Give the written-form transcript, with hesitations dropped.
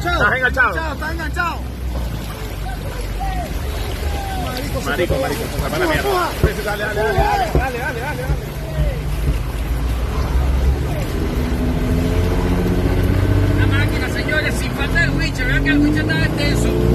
enganchado. ¿Estás enganchado? Está enganchado. Marico. Dale. La máquina, señores, sin falta el wincho. Vean que el wincho estaba extenso.